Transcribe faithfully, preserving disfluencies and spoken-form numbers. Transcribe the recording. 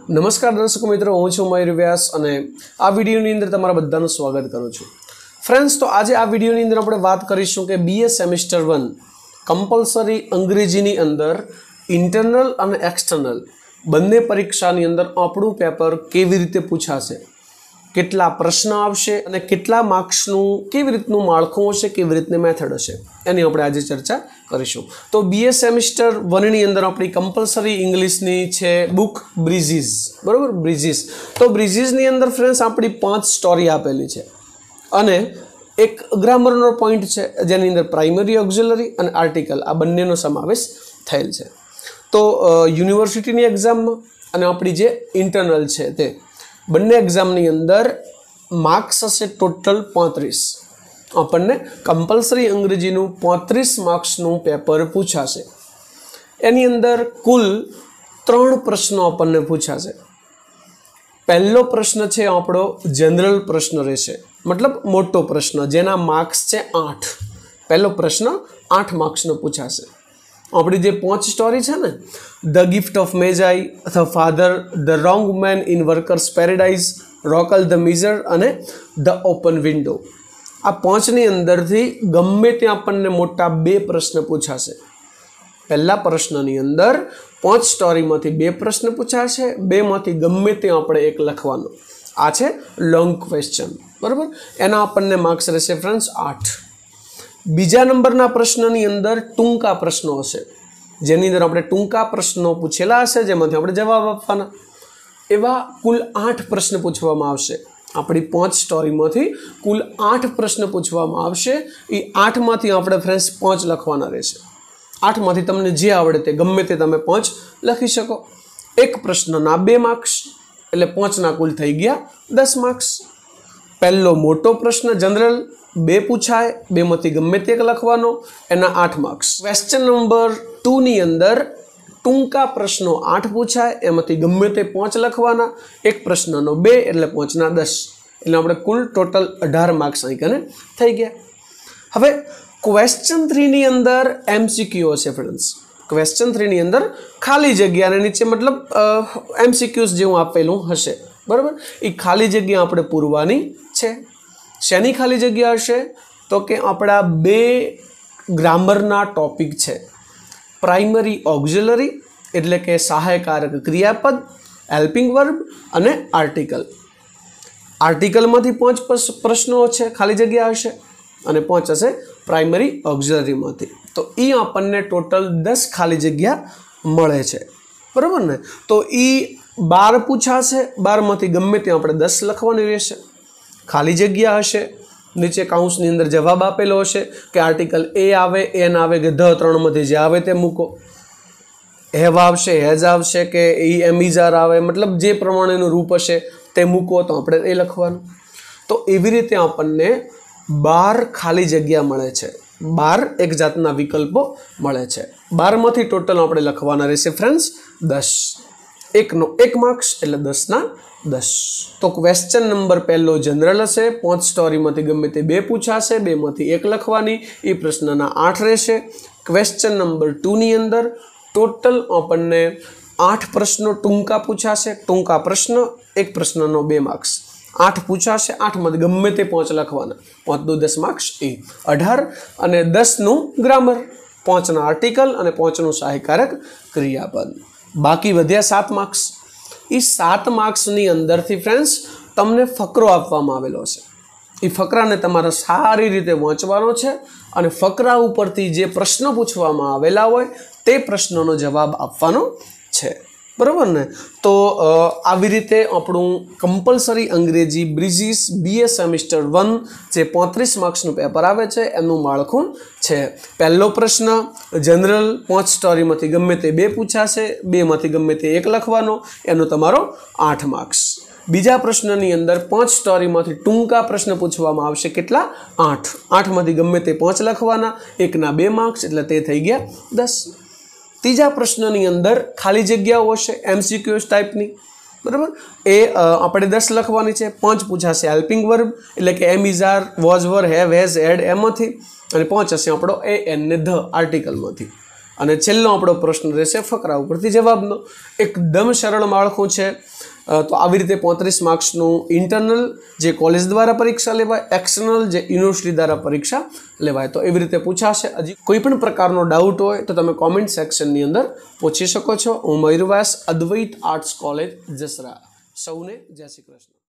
नमस्कार दर्शक मित्रों, हूँ छूं मयूर व्यास અને આ વિડીયોની અંદર તમારા બધાનું સ્વાગત કરું છું। ફ્રેન્ડ્સ, તો આજે આ વિડીયોની અંદર આપણે વાત કરીશું કે બીએ સેમેસ્ટર वन કમ્પલસરી અંગ્રેજીની અંદર ઇન્ટરનલ અને એક્સટર્નલ બંને પરીક્ષાની અંદર આપણું પેપર કેવી રીતે પૂછાશે, કેટલા પ્રશ્ન આવશે અને કેટલા માર્ક્સનું કેવી રીતનું માળખું હશે, કેવી રીતની મેથડ હશે, એની આપણે આજે ચર્ચા કરીશું। તો બીએ સેમેસ્ટર વનની અંદર આપણી કમ્પલસરી ઇંગ્લિશની છે બુક બ્રિજીસ, બરાબર, બ્રિજીસ। તો બ્રિજીસની અંદર ફ્રેન્ડ્સ આપણી પાંચ સ્ટોરી આપેલી છે અને એક ગ્રામરનો પોઈન્ટ છે જેની અંદર પ્રાઇમરી, ઓક્ઝિલરી અને આર્ટિકલ આ બંનેનો સમાવેશ થયેલ છે। તો યુનિવર્સિટીની એક્ઝામમાં અને આપણી જે ઇન્ટરનલ છે તે બંને એક્ઝામની અંદર માર્ક્સ હશે ટોટલ પાંત્રીસ। આપણને કમ્પલસરી અંગ્રેજીનું પાંત્રીસ માર્ક્સનું પેપર પૂછાશે। એની અંદર કુલ ત્રણ પ્રશ્નો આપણને પૂછાશે। પહેલો પ્રશ્ન છે આપણો જનરલ પ્રશ્ન રહેશે, મતલબ મોટો પ્રશ્ન, જેના માર્ક્સ છે આઠ। પહેલો પ્રશ્ન આઠ માર્ક્સનો પૂછાશે। આપણી જે પાંચ સ્ટોરી છે ને, the gift of magi, the father, the wrong man in workers paradise, રોકલ ધ મિઝર અને ધ ઓપન વિન્ડો, આ પાંચની અંદરથી ગમે ત્યાં આપણને મોટા બે પ્રશ્ન પૂછાશે। પહેલા પ્રશ્નની અંદર પાંચ સ્ટોરીમાંથી બે પ્રશ્ન પૂછાશે, બેમાંથી ગમે ત્યાં આપણે એક લખવાનો। આ છે લોંગ ક્વેશ્ચન, બરાબર। એના આપણને માર્ક્સ રહેશે ફ્રેન્ડ્સ આઠ। બીજા નંબરના પ્રશ્નની અંદર ટૂંકા પ્રશ્નો હશે, જેની અંદર આપણે ટૂંકા પ્રશ્નો પૂછેલા હશે, જેમાંથી આપણે જવાબ આપવાના। એવા કુલ આઠ પ્રશ્ન પૂછવામાં આવશે। આપણી પાંચ સ્ટોરીમાંથી કુલ આઠ પ્રશ્ન પૂછવામાં આવશે। એ આઠમાંથી આપણે ફ્રેન્ડ્સ પાંચ લખવાના રહેશે। આઠમાંથી તમને જે આવડે તે ગમે તે તમે પાંચ લખી શકો। એક પ્રશ્નના બે માર્ક્સ એટલે પાંચના કુલ થઈ ગયા દસ માર્ક્સ। પહેલો મોટો પ્રશ્ન જનરલ બે પૂછાય, બેમાંથી ગમે તે એક લખવાનો, એના આઠ માર્ક્સ। ક્વેશ્ચન નંબર ટુની અંદર ટૂંકા પ્રશ્નો આઠ પૂછાય, એમાંથી ગમે તે પાંચ લખવાના, એક પ્રશ્નનો બે એટલે પાંચના દસ, એટલે આપણે કુલ ટોટલ અઢાર માર્ક્સ અહીં કને થઈ ગયા। હવે ક્વેશ્ચન થ્રીની અંદર એમસીક્યુ હશે ફ્રેન્ડ્સ। ક્વેશ્ચન થ્રીની અંદર ખાલી જગ્યા અને નીચે મતલબ એમસીક્યુઝ જેવું આપેલું હશે, બરાબર। એ ખાલી જગ્યા આપણે પૂરવાની છે। શેની ખાલી જગ્યા હશે? તો કે આપણા બે ગ્રામરના ટોપિક છે, પ્રાઇમરી ઓક્ઝિલરી એટલે કે સહાયકારક ક્રિયાપદ, હેલ્પિંગ વર્બ અને આર્ટિકલ। આર્ટિકલમાંથી પાંચ પ્રશ્નો છે, ખાલી જગ્યા હશે, અને પાંચ હશે પ્રાઇમરી ઓક્ઝિલરીમાંથી। તો એ આપણને ટોટલ દસ ખાલી જગ્યા મળે છે, બરાબર ને। તો એ બાર પૂછાશે, બારમાંથી ગમે ત્યાં આપણે દસ લખવાની રહેશે। ખાલી જગ્યા હશે, નીચે કાઉન્સની અંદર જવાબ આપેલો હશે કે આર્ટિકલ એ આવે, એન આવે કે ધ, ત્રણમાંથી જે આવે તે મૂકો। હેવ આવશે, હેઝ આવશે કે ઈ એમિઝાર આવે, મતલબ જે પ્રમાણેનું રૂપ હશે તે મૂકો, તો આપણે એ લખવાનું। તો એવી રીતે આપણને બાર ખાલી જગ્યા મળે છે, બાર એક જાતના વિકલ્પો મળે છે। બારમાંથી ટોટલ આપણે લખવાના રહેશે ફ્રેન્ડ્સ દસ। એકનો એક માર્ક્સ એટલે દસના દસ। તો ક્વેશ્ચન નંબર પહેલો જનરલ હશે, પાંચ સ્ટોરીમાંથી ગમે તે બે પૂછાશે, બેમાંથી એક લખવાની, એ પ્રશ્નના આઠ રહેશે। ક્વેશ્ચન નંબર ટુની અંદર ટોટલ આપણને આઠ પ્રશ્નો ટૂંકા પૂછાશે, ટૂંકા પ્રશ્ન, એક પ્રશ્નનો બે માર્ક્સ, આઠ પૂછાશે, આઠમાંથી ગમે તે પાંચ લખવાના, પાંચ દુ દસ માર્ક્સ, એ અઢાર। અને દસનું ગ્રામર, પાંચના આર્ટિકલ અને પાંચનું સહાયકારક ક્રિયાપદ, બાકી વધ્યા સાત માર્ક્સ। એ સાત માર્ક્સની અંદરથી ફ્રેન્ડ્સ તમને ફકરો આપવામાં આવેલો છે, એ ફકરાને તમારે સારી રીતે વાંચવાનો છે અને ફકરા ઉપરથી જે પ્રશ્નો પૂછવામાં આવેલા હોય તે પ્રશ્નોનો જવાબ આપવાનો છે, બરાબર ને। તો આવી રીતે આપણું કમ્પલસરી અંગ્રેજી બ્રિજીસ બીએ સેમેસ્ટર વન જે પાંત્રીસ માર્ક્સનું પેપર આવે છે એનું માળખું છે। પહેલો પ્રશ્ન જનરલ, પાંચ સ્ટોરીમાંથી ગમે તે બે પૂછાશે, બેમાંથી ગમે તે એક લખવાનો, એનો તમારો આઠ માર્ક્સ। બીજા પ્રશ્નની અંદર પાંચ સ્ટોરીમાંથી ટૂંકા પ્રશ્ન પૂછવામાં આવશે, કેટલા? આઠ। આઠમાંથી ગમે તે પાંચ લખવાના, એકના બે માર્ક્સ એટલે તે થઈ ગયા દસ। ત્રીજા પ્રશ્નની અંદર ખાલી જગ્યાઓ હશે એમસીક્યુઝ ટાઈપની, બરાબર, એ આપણે દસ લખવાની છે। પાંચ પૂછાશે હેલ્પિંગ વર્બ એટલે કે am is are, was were, have, has, had એમાંથી, અને પાંચ હશે આપણો એ, એન ને ધ આર્ટિકલમાંથી। અને છેલ્લો આપણો પ્રશ્ન રહેશે ફકરા ઉપરથી જવાબનો। એકદમ સરળ માળખું છે। તો આવી રીતે પોત્રીસ માર્ક્સનું ઇન્ટરનલ જે કોલેજ દ્વારા પરીક્ષા લેવાય, એક્સટર્નલ જે યુનિવર્સિટી દ્વારા પરીક્ષા લેવાય. તો એવી રીતે પૂછાશે. હજી કોઈ પણ પ્રકારનો ડાઉટ હોય તો તમે કોમેન્ટ સેક્શનની અંદર પૂછી શકો છો. હું મયુર વ્યાસ, અદ્વૈત આર્ટ્સ કોલેજ, જસરા. સૌને જય શ્રી કૃષ્ણ.